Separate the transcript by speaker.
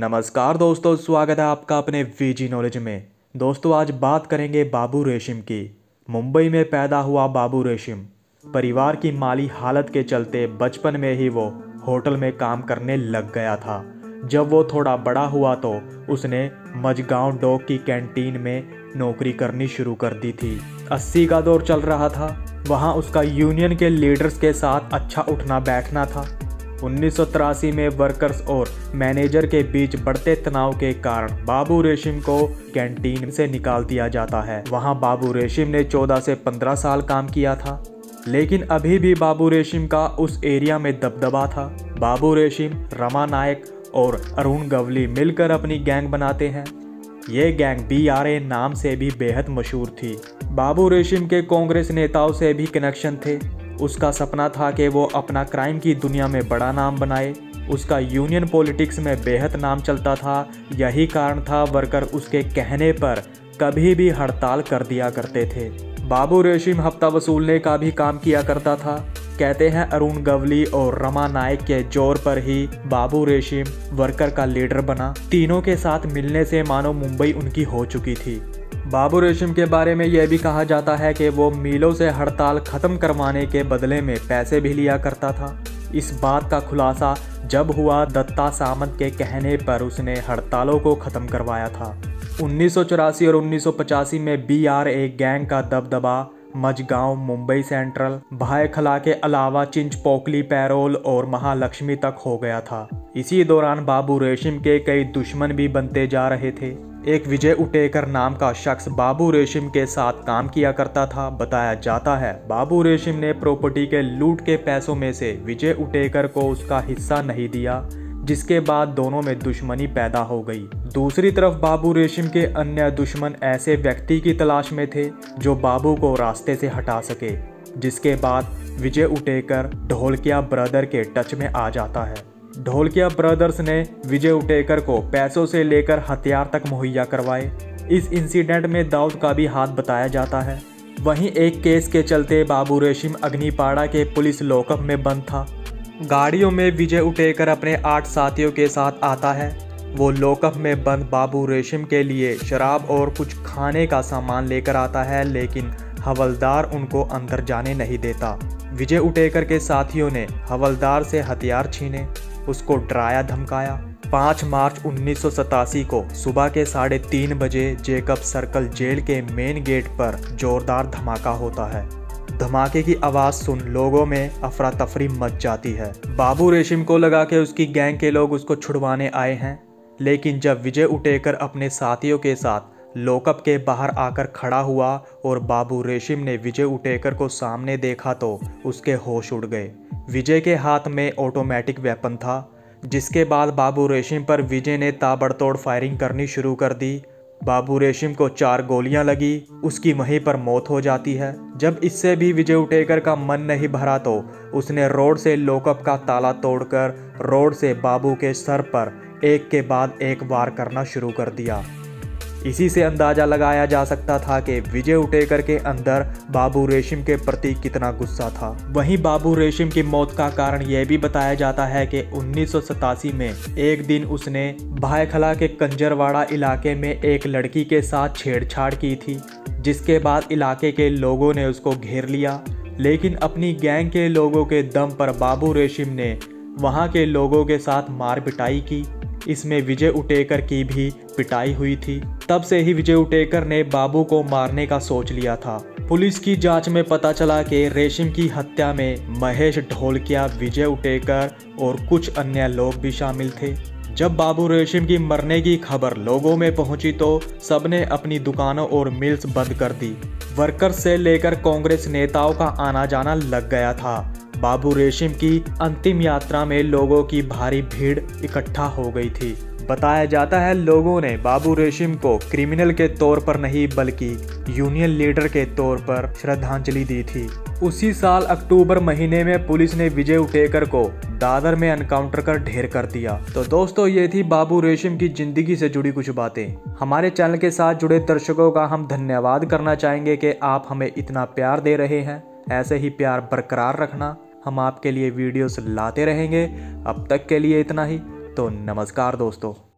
Speaker 1: नमस्कार दोस्तों, स्वागत है आपका अपने वीजी नॉलेज में। दोस्तों आज बात करेंगे बाबू रेशिम की। मुंबई में पैदा हुआ बाबू रेशिम परिवार की माली हालत के चलते बचपन में ही वो होटल में काम करने लग गया था। जब वो थोड़ा बड़ा हुआ तो उसने मझगांव डॉक की कैंटीन में नौकरी करनी शुरू कर दी थी। 80 का दौर चल रहा था। वहाँ उसका यूनियन के लीडर्स के साथ अच्छा उठना बैठना था। 1983 में वर्कर्स और मैनेजर के बीच बढ़ते तनाव के कारण बाबू रेशिम को कैंटीन से निकाल दिया जाता है। वहां बाबू रेशिम ने 14 से 15 साल काम किया था, लेकिन अभी भी बाबू रेशिम का उस एरिया में दबदबा था। बाबू रेशिम, रमा नायक और अरुण गवली मिलकर अपनी गैंग बनाते हैं। ये गैंग BRA नाम से भी बेहद मशहूर थी। बाबू रेशिम के कांग्रेस नेताओं से भी कनेक्शन थे। उसका सपना था कि वो अपना क्राइम की दुनिया में बड़ा नाम बनाए। उसका यूनियन पॉलिटिक्स में बेहद नाम चलता था। यही कारण था वर्कर उसके कहने पर कभी भी हड़ताल कर दिया करते थे। बाबू रेशिम हफ्ता वसूलने का भी काम किया करता था। कहते हैं अरुण गवली और रमा नायक के जोर पर ही बाबू रेशिम वर्कर का लीडर बना। तीनों के साथ मिलने से मानो मुंबई उनकी हो चुकी थी। बाबू रेशिम के बारे में यह भी कहा जाता है कि वो मिलों से हड़ताल खत्म करवाने के बदले में पैसे भी लिया करता था। इस बात का खुलासा जब हुआ दत्ता सामंत के कहने पर उसने हड़तालों को खत्म करवाया था। 1984 और 1985 में BRA गैंग का दबदबा मझगांव, मुंबई सेंट्रल, भायखला के अलावा चिंचपोकली, पैरोल और महालक्ष्मी तक हो गया था। इसी दौरान बाबू रेशिम के कई दुश्मन भी बनते जा रहे थे। एक विजय उटेकर नाम का शख्स बाबू रेशिम के साथ काम किया करता था। बताया जाता है बाबू रेशिम ने प्रॉपर्टी के लूट के पैसों में से विजय उटेकर को उसका हिस्सा नहीं दिया, जिसके बाद दोनों में दुश्मनी पैदा हो गई। दूसरी तरफ बाबू रेशिम के अन्य दुश्मन ऐसे व्यक्ति की तलाश में थे जो बाबू को रास्ते से हटा सके, जिसके बाद विजय उटेकर ढोलकिया ब्रदर के टच में आ जाता है। ढोलकिया ब्रदर्स ने विजय उटेकर को पैसों से लेकर हथियार तक मुहैया करवाए। इस इंसिडेंट में दाऊद का भी हाथ बताया जाता है। वहीं एक केस के चलते बाबू रेशिम अग्निपाड़ा के पुलिस लॉकअप में बंद था। गाड़ियों में विजय उटेकर अपने 8 साथियों के साथ आता है। वो लॉकअप में बंद बाबू रेशिम के लिए शराब और कुछ खाने का सामान लेकर आता है, लेकिन हवलदार उनको अंदर जाने नहीं देता। विजय उटेकर के साथियों ने हवलदार से हथियार छीने, उसको डराया धमकाया। 5 मार्च 1987 को सुबह के 3:30 बजे जेकब सर्कल जेल के मेन गेट पर जोरदार धमाका होता है। धमाके की आवाज़ सुन लोगों में अफरा तफरी मच जाती है। बाबू रेशिम को लगा कि उसकी गैंग के लोग उसको छुड़वाने आए हैं, लेकिन जब विजय उटेकर अपने साथियों के साथ लॉकअप के बाहर आकर खड़ा हुआ और बाबू रेशिम ने विजय उटेकर को सामने देखा तो उसके होश उड़ गए। विजय के हाथ में ऑटोमेटिक वेपन था, जिसके बाद बाबू रेशिम पर विजय ने ताबड़तोड़ फायरिंग करनी शुरू कर दी। बाबू रेशिम को 4 गोलियां लगी, उसकी वहीं पर मौत हो जाती है। जब इससे भी विजय उटेकर का मन नहीं भरा तो उसने रोड से लॉकअप का ताला तोड़कर रोड से बाबू के सर पर एक के बाद एक वार करना शुरू कर दिया। इसी से अंदाजा लगाया जा सकता था कि विजय उटेकर के अंदर बाबू रेशिम के प्रति कितना गुस्सा था। वहीं बाबू रेशिम की मौत का कारण यह भी बताया जाता है कि 1987 में एक दिन उसने भायखला के कंजरवाड़ा इलाके में एक लड़की के साथ छेड़छाड़ की थी, जिसके बाद इलाके के लोगों ने उसको घेर लिया। लेकिन अपनी गैंग के लोगों के दम पर बाबू रेशिम ने वहां के लोगों के साथ मार पिटाई की। इसमें विजय उटेकर की भी पिटाई हुई थी। तब से ही विजय उटेकर ने बाबू को मारने का सोच लिया था। पुलिस की जांच में पता चला कि रेशिम की हत्या में महेश ढोलकिया, विजय उटेकर और कुछ अन्य लोग भी शामिल थे। जब बाबू रेशिम की मरने की खबर लोगों में पहुंची तो सबने अपनी दुकानों और मिल्स बंद कर दी। वर्कर्स से लेकर कांग्रेस नेताओं का आना जाना लग गया था। बाबू रेशिम की अंतिम यात्रा में लोगों की भारी भीड़ इकट्ठा हो गई थी। बताया जाता है लोगों ने बाबू रेशिम को क्रिमिनल के तौर पर नहीं बल्कि यूनियन लीडर के तौर पर श्रद्धांजलि दी थी। उसी साल अक्टूबर महीने में पुलिस ने विजय उटेकर को दादर में एनकाउंटर कर ढेर कर दिया। तो दोस्तों ये थी बाबू रेशिम की जिंदगी से जुड़ी कुछ बातें। हमारे चैनल के साथ जुड़े दर्शकों का हम धन्यवाद करना चाहेंगे कि आप हमें इतना प्यार दे रहे हैं। ऐसे ही प्यार बरकरार रखना। हम आपके लिए वीडियोस लाते रहेंगे। अब तक के लिए इतना ही। तो नमस्कार दोस्तों।